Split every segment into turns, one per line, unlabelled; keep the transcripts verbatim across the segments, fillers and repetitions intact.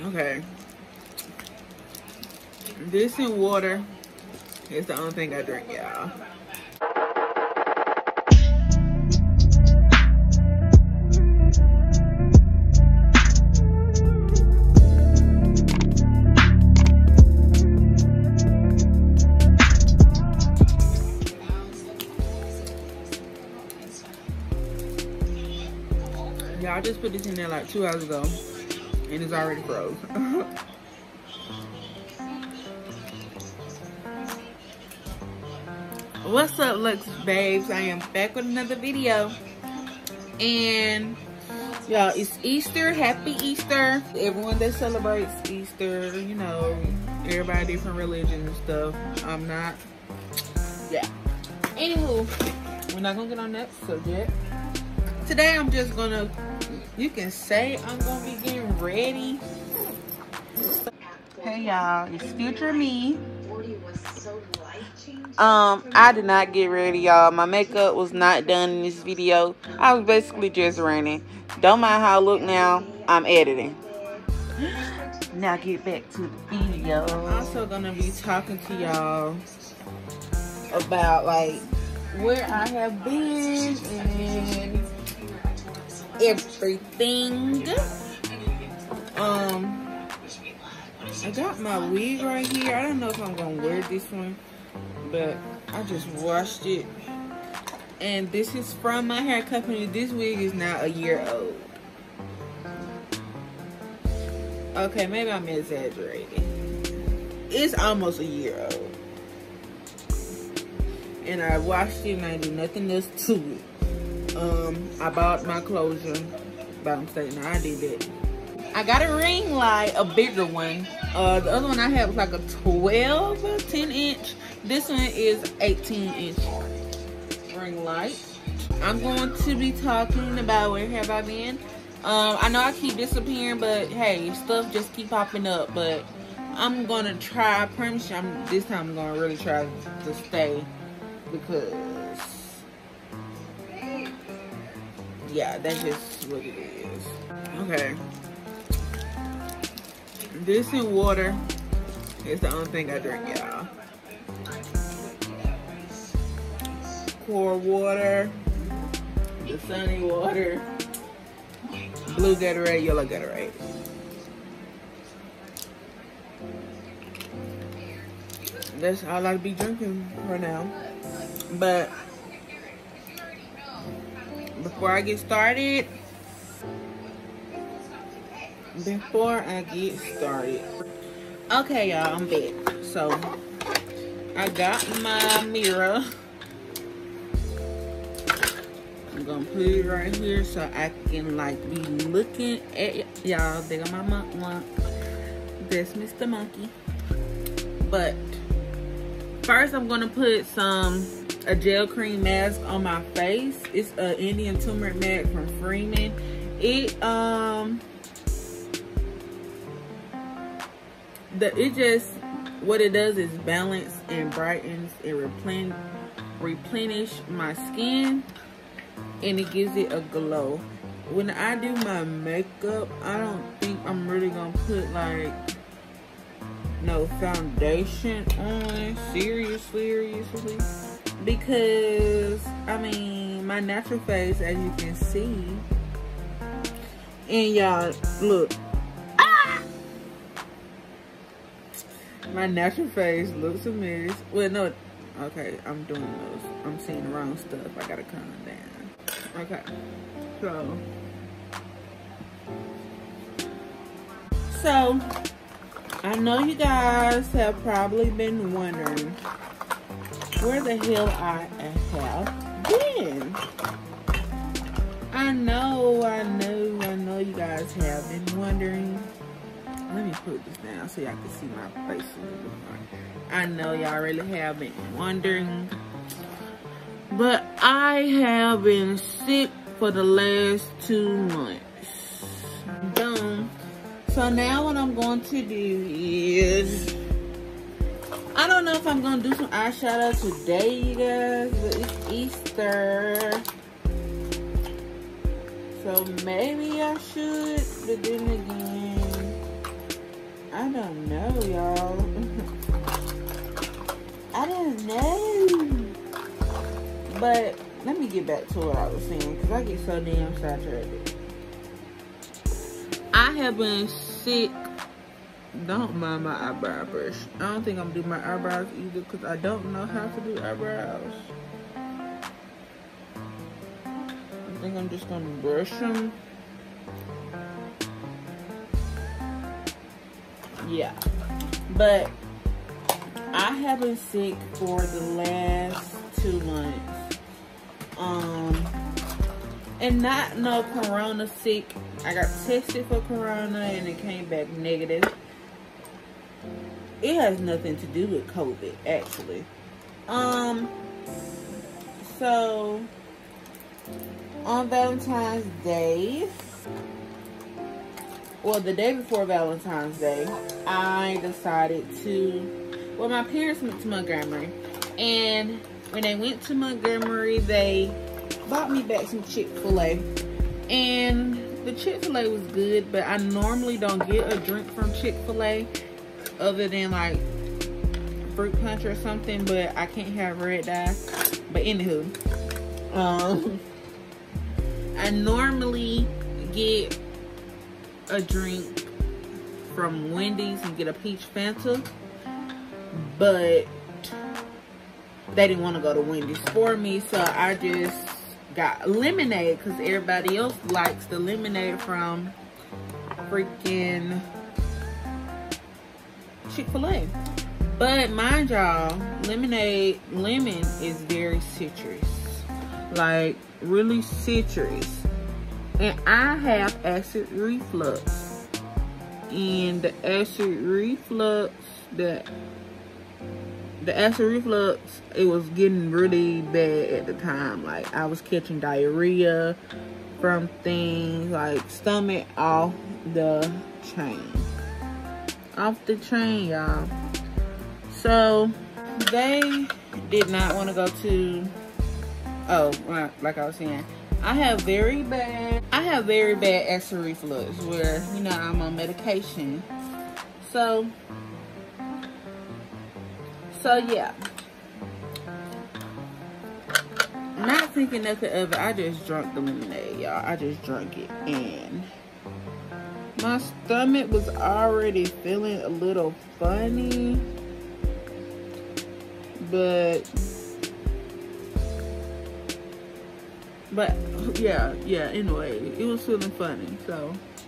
Okay. This and water is the only thing I drink, y'all. Yeah, I just put this in there like two hours ago, and it's already froze. What's up, Lux babes? I am back with another video, and y'all, it's Easter. Happy Easter! Everyone that celebrates Easter, you know, everybody different religions and stuff. I'm not. Yeah. Anywho, we're not gonna get on that subject. Today, I'm just gonna. You can say I'm gonna be getting ready. Hey y'all, it's future me. Um, I did not get ready, y'all. My makeup was not done in this video. I was basically just running. Don't mind how I look now. I'm editing. Now get back to the video. I'm also gonna be talking to y'all about like where I have been and everything. Um, I got my wig right here. I don't know if I'm gonna wear this one, but I just washed it. And this is from my hair company. This wig is now a year old. Okay, maybe I'm exaggerating. It's almost a year old. And I washed it and I do nothing else to it. Um, I bought my closure by mistake. Now I did that. I got a ring light, a bigger one. Uh, the other one I had was like a twelve or ten inch. This one is eighteen inch ring light. I'm going to be talking about where have I been. Um, I know I keep disappearing, but hey, stuff just keep popping up. But I'm gonna try. I promise you, I'm, this time I'm gonna really try to stay because. Yeah, that's just what it is. Okay. This and water is the only thing I drink, y'all. Core water, the sunny water, blue Gatorade, yellow Gatorade. That's all I'll be drinking for now. But before I get started, before I get started, okay, y'all, I'm back. So I got my mirror. I'm gonna put it right here so I can like be looking at y'all. There go my monk monk. That's Mister Monkey. But first, I'm gonna put some a gel cream mask on my face. It's an Indian turmeric mask from Freeman. It um. The, it just, what it does is balance and brightens and replen, replenish my skin, and it gives it a glow. When I do my makeup, I don't think I'm really gonna put like no foundation on, seriously, seriously, because I mean my natural face, as you can see, and y'all look. My natural face looks a mess. Well, no. Okay, I'm doing those. I'm seeing the wrong stuff. I gotta calm down. Okay. So. So, I know you guys have probably been wondering where the hell I have been. I know, I know, I know you guys have been wondering. Let me put this down so y'all can see my face a little more. I know y'all really have been wondering, but I have been sick for the last two months. Boom. So now what I'm going to do is, I don't know if I'm going to do some eyeshadow today, you guys, but it's Easter. So maybe I should, but then again, don't know, y'all. I don't know. But let me get back to what I was saying, because I get so damn saturated. I have been sick. Don't mind my eyebrow brush. I don't think I'm gonna do my eyebrows either, because I don't know how to do eyebrows. I think I'm just gonna brush them. Yeah, but I have been sick for the last two months. Um, and not no corona sick. I got tested for corona and it came back negative. It has nothing to do with COVID, actually. Um, so on Valentine's Day, well, the day before Valentine's Day, I decided to, well, my parents went to Montgomery, and when they went to Montgomery, they bought me back some Chick-fil-A, and the Chick-fil-A was good, but I normally don't get a drink from Chick-fil-A other than like fruit punch or something, but I can't have red dye. But anywho, um, I normally get a drink from Wendy's and get a peach Fanta, but they didn't want to go to Wendy's for me, so I just got lemonade because everybody else likes the lemonade from freaking Chick-fil-A. But mind y'all, lemonade, lemon is very citrus, like really citrus. And I have acid reflux, and the acid reflux, the the acid reflux, it was getting really bad at the time. Like I was catching diarrhea from things, like stomach off the chain, off the chain, y'all. So they did not want to go to. Oh, like I was saying. I have very bad, I have very bad acid reflux where, you know, I'm on medication. So, so yeah. Not thinking nothing of it, I just drank the lemonade, y'all. I just drank it, and my stomach was already feeling a little funny, but... But yeah, yeah, anyway, it was feeling funny. So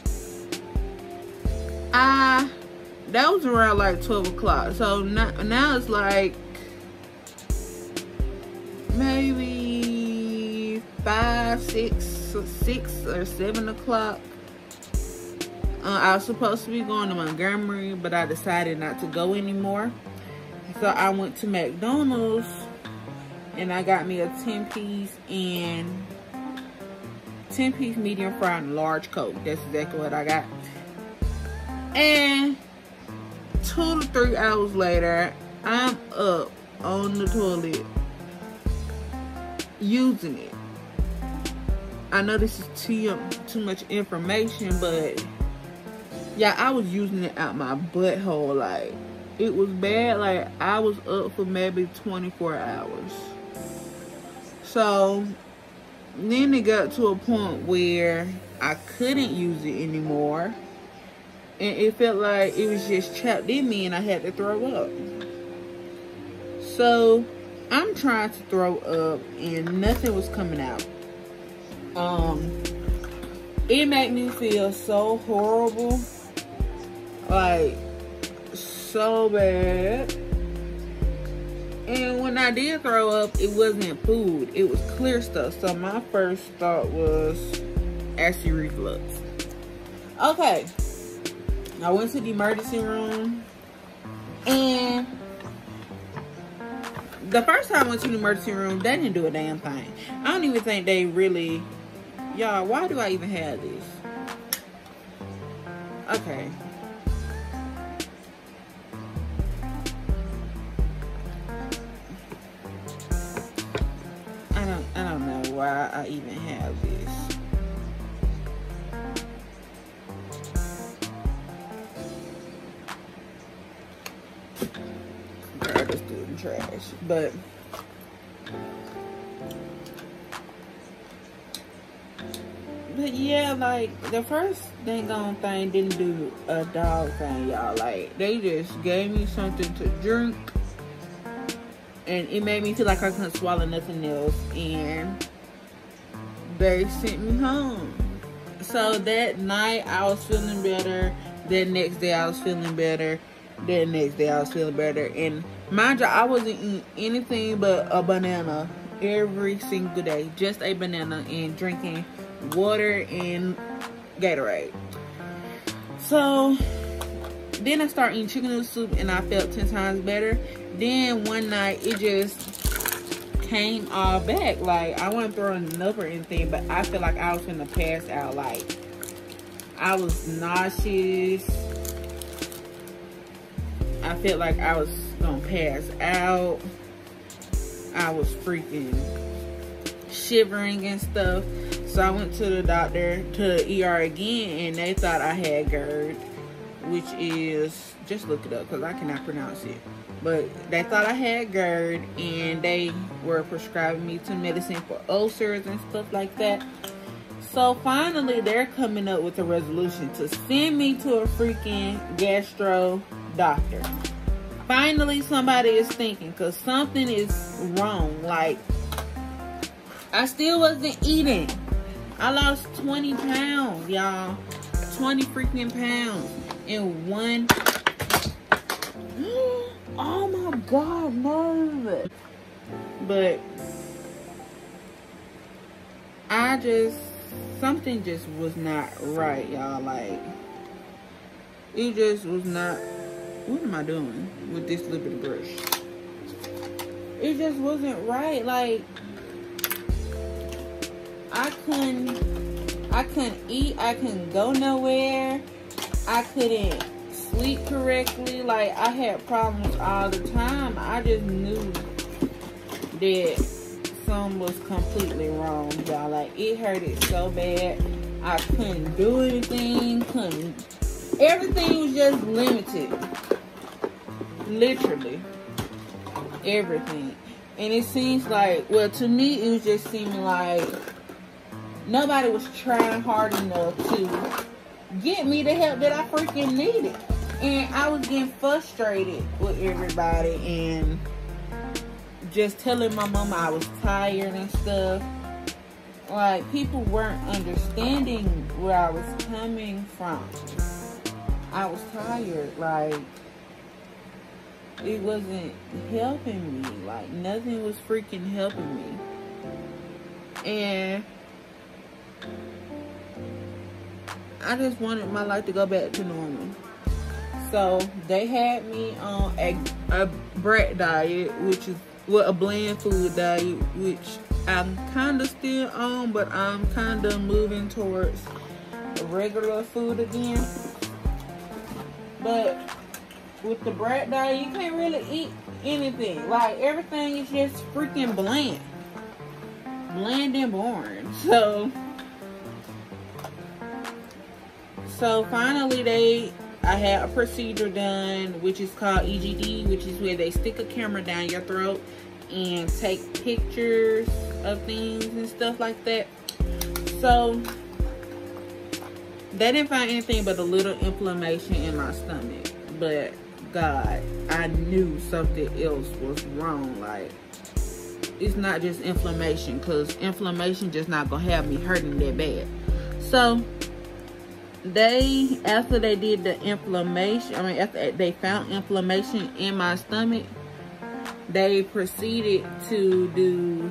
I, that was around like twelve o'clock. So now, now it's like maybe five, six, six or seven o'clock. Uh, I was supposed to be going to Montgomery, but I decided not to go anymore. So I went to McDonald's. And I got me a ten piece and ten piece medium fried and large Coke. That's exactly what I got. And two to three hours later, I'm up on the toilet using it. I know this is too, too much information, but yeah, I was using it out my butthole. Like, it was bad. Like, I was up for maybe twenty-four hours. So then it got to a point where I couldn't use it anymore, and it felt like it was just trapped in me and I had to throw up. So I'm trying to throw up and nothing was coming out. Um, it made me feel so horrible, like so bad. And when I did throw up, it wasn't food. It was clear stuff. So my first thought was acid reflux. Okay. I went to the emergency room. And the first time I went to the emergency room, they didn't do a damn thing. I don't even think they really... Y'all, why do I even have this? Okay. I don't know why I even have this. Girl, just do it in trash. But But yeah, like, the first dang on thing didn't do a dog thing, y'all. Like, they just gave me something to drink, and it made me feel like I couldn't swallow nothing else, and they sent me home. So that night, I was feeling better. That next day, I was feeling better. That next day, I was feeling better. And mind you, I wasn't eating anything but a banana every single day. Just a banana, and drinking water and Gatorade. So then I started eating chicken noodle soup, and I felt ten times better. Then one night it just came all back. Like, I wasn't throwing up or anything, but I feel like I was gonna pass out. Like, I was nauseous. I felt like I was gonna pass out. I was freaking shivering and stuff. So I went to the doctor, to the E R again, and they thought I had GERD, which is, just look it up because I cannot pronounce it. But they thought I had GERD, and they were prescribing me some medicine for ulcers and stuff like that. So finally, they're coming up with a resolution to send me to a freaking gastro doctor. Finally, somebody is thinking, because something is wrong. Like, I still wasn't eating. I lost twenty pounds, y'all. twenty freaking pounds in one. Oh my God, no. But I just, something just was not right, y'all. Like, it just was not. What am I doing with this little bit of brush? It just wasn't right. Like, I couldn't, I couldn't eat. I couldn't go nowhere. I couldn't sleep correctly. Like, I had problems all the time. I just knew that something was completely wrong, y'all. Like, it hurted so bad. I couldn't do anything. Couldn't. Everything was just limited. Literally. Everything. And it seems like, well, to me, it was just seeming like nobody was trying hard enough to get me the help that I freaking needed. And I was getting frustrated with everybody and just telling my mama I was tired and stuff. Like, people weren't understanding where I was coming from. I was tired. Like, it wasn't helping me. Like, nothing was freaking helping me. And I just wanted my life to go back to normal. So they had me on a, a brat diet, which is, well, a bland food diet, which I'm kind of still on, but I'm kind of moving towards regular food again. But with the brat diet, you can't really eat anything. Like, everything is just freaking bland. Bland and boring. So, so finally they, I had a procedure done, which is called E G D, which is where they stick a camera down your throat and take pictures of things and stuff like that. So they didn't find anything but a little inflammation in my stomach. But God, I knew something else was wrong. Like, it's not just inflammation, because inflammation just not gonna have me hurting that bad. So they, after they did the inflammation, I mean, after they found inflammation in my stomach, they proceeded to do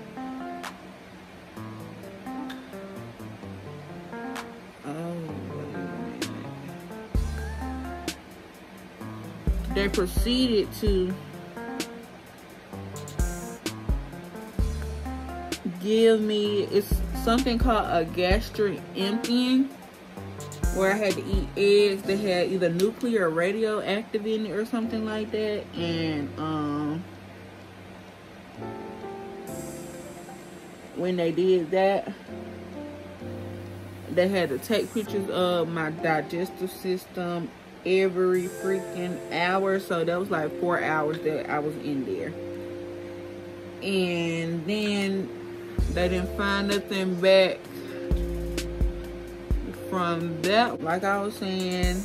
They proceeded to give me, it's something called a gastric emptying, where I had to eat eggs that had either nuclear or radioactive in it or something like that. And um, when they did that, they had to take pictures of my digestive system, every freaking hour. So that was like four hours that I was in there. And then they didn't find nothing back from that. Like I was saying,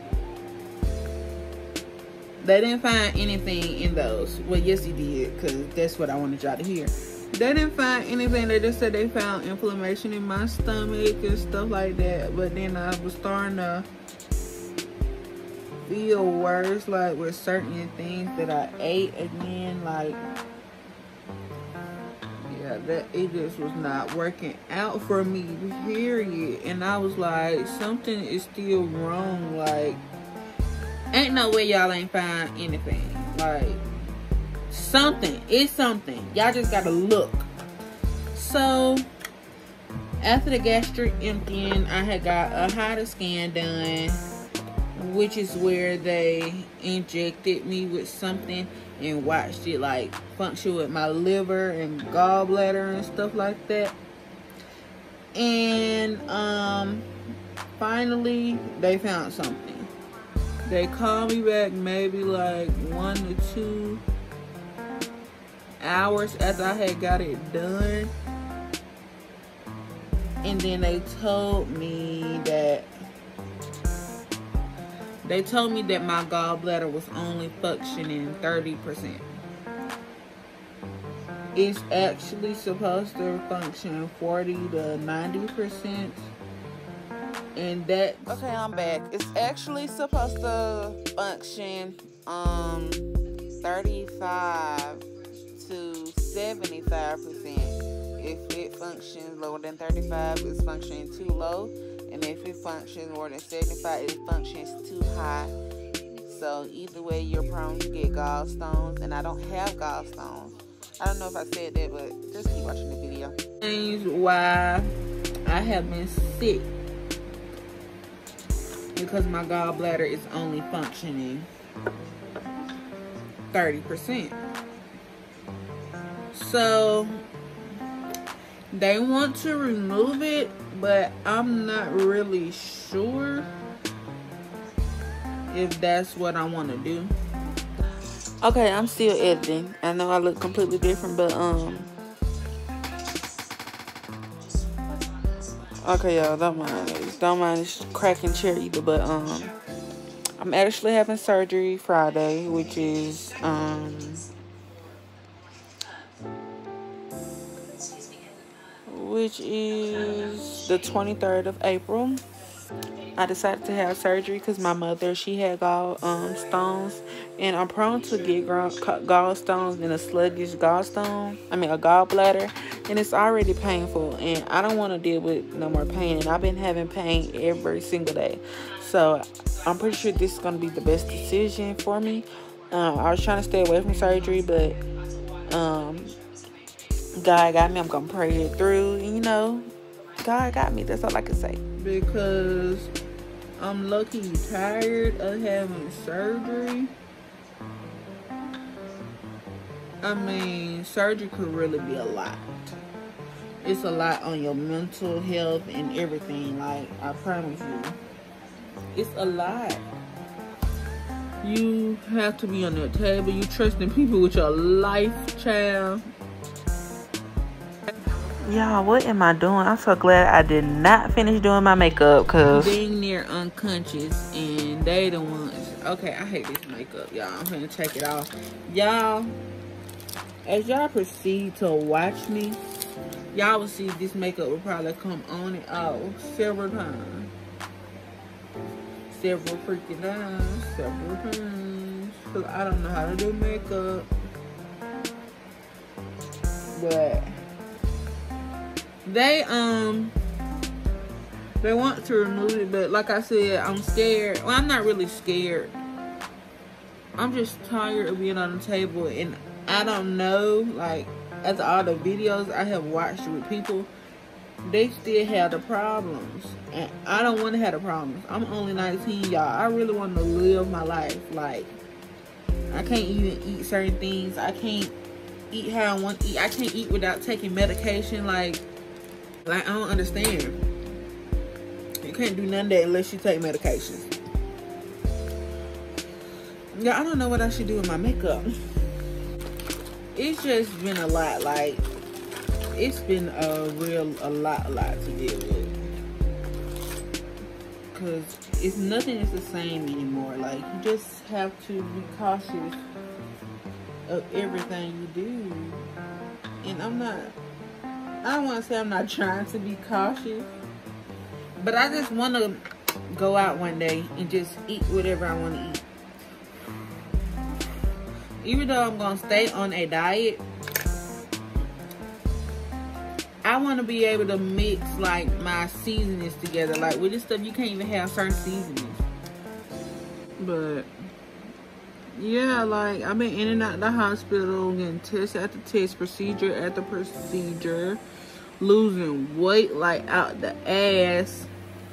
they didn't find anything in those. Well, yes, they did, because that's what I wanted y'all to hear. They didn't find anything. They just said they found inflammation in my stomach and stuff like that. But then I was starting to feel worse, like with certain things that I ate again. Like, yeah, that it just was not working out for me, period. And I was like, something is still wrong. Like, ain't no way y'all ain't find anything. Like, something. It's something. Y'all just gotta look. So, after the gastric emptying, I had got a HIDA scan done, which is where they injected me with something and watched it like function with my liver and gallbladder and stuff like that. And um, finally, they found something. They called me back maybe like one to two hours after I had got it done. And then they told me that they told me that my gallbladder was only functioning thirty percent. It's actually supposed to function forty to ninety percent. And that, okay, I'm back. It's actually supposed to function um thirty-five to seventy-five percent. If it functions lower than thirty-five, it's functioning too low. And if it functions more than seventy-five, it functions too high. So either way, you're prone to get gallstones. And I don't have gallstones. I don't know if I said that, but just keep watching the video. Things why I have been sick, because my gallbladder is only functioning thirty percent. So they want to remove it, but I'm not really sure if that's what I want to do. Okay, I'm still editing. I know I look completely different, but um okay, y'all, don't mind it. Don't mind this cracking chair either, but um I'm actually having surgery Friday, which is um which is the twenty-third of April. I decided to have surgery because my mother, she had gall um, stones, and I'm prone to get gallstones and a sluggish gallstone. I mean, a gallbladder, and it's already painful, and I don't want to deal with no more pain. And I've been having pain every single day, so I'm pretty sure this is gonna be the best decision for me. Uh, I was trying to stay away from surgery, but um, God got me. I'm gonna pray it through. You know, God got me. That's all I can say. Because I'm lucky tired of having surgery. I mean, surgery could really be a lot. It's a lot on your mental health and everything. Like, I promise you, it's a lot. You have to be on that table. You trusting people with your life, child. Y'all, what am I doing? I'm so glad I did not finish doing my makeup, because being near unconscious, and they the ones. Okay, I hate this makeup, y'all. I'm gonna take it off. Y'all, as y'all proceed to watch me, y'all will see this makeup will probably come on and off several times. Several freaking times. Several times. Because I don't know how to do makeup. But They, um, they want to remove it, but like I said, I'm scared. Well, I'm not really scared. I'm just tired of being on the table, and I don't know, like, as all the videos I have watched with people, they still have the problems, and I don't want to have the problems. I'm only nineteen, y'all. I really want to live my life. Like, I can't even eat certain things. I can't eat how I want to eat. I can't eat without taking medication, like, Like, I don't understand. You can't do none of that unless you take medications. Yeah, I don't know what I should do with my makeup. It's just been a lot. Like, it's been a real, a lot, a lot to deal with. Because it's nothing is the same anymore. Like, you just have to be cautious of everything you do. And I'm not, I don't want to say I'm not trying to be cautious, but I just want to go out one day and just eat whatever I want to eat. Even though I'm going to stay on a diet, I want to be able to mix like my seasonings together. Like with this stuff, you can't even have certain seasonings. But yeah, like I've been in and out of the hospital, getting test after test, procedure after procedure, losing weight like out the ass.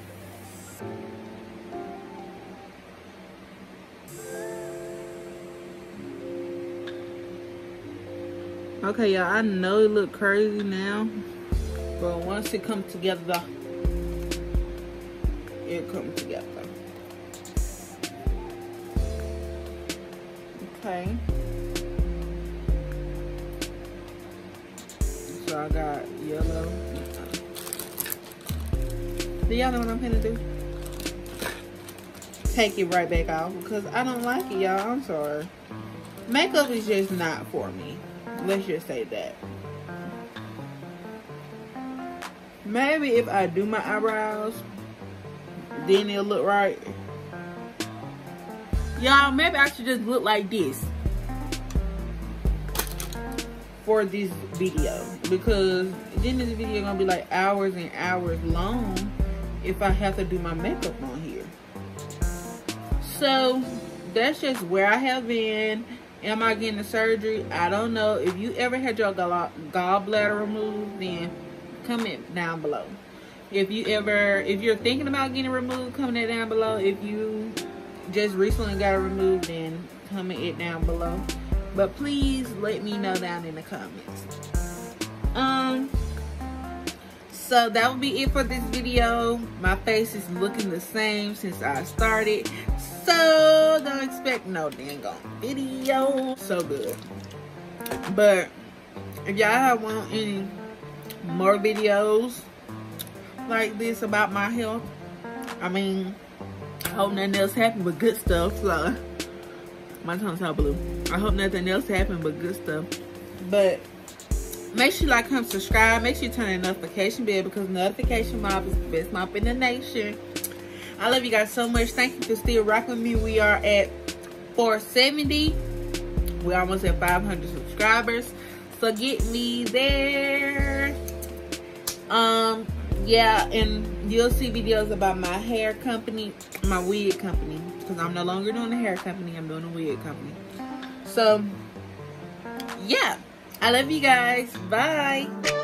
Okay, y'all, I know it look crazy now, but once it comes together, it comes together. Okay. So I got yellow. Do y'all know what I'm gonna do? Take it right back off because I don't like it, y'all. I'm sorry. Makeup is just not for me. Let's just say that. Maybe if I do my eyebrows, then it'll look right. Y'all, maybe I should just look like this for this video, because then this video gonna be like hours and hours long if I have to do my makeup on here. So that's just where I have been. Am I getting the surgery? I don't know. If you ever had your gall gallbladder removed, then comment down below. If you ever, if you're thinking about getting removed, comment it down below. If you just recently got it removed, then comment it down below. But please let me know down in the comments. Um, so that will be it for this video. My face is looking the same since I started. So don't expect no dang on video. So good. But if y'all want any more videos like this about my health, I mean, I hope nothing else happened but good stuff. So my tongue's all blue. I hope nothing else happened but good stuff. But make sure you like, comment, subscribe. Make sure you turn the notification bell, because notification mob is the best mop in the nation. I love you guys so much. Thank you for still rocking with me. We are at four seventy. We're almost at five hundred subscribers. So get me there. Um, yeah, and you'll see videos about my hair company, my wig company. Because I'm no longer doing a hair company. I'm doing a wig company. So, yeah. I love you guys. Bye.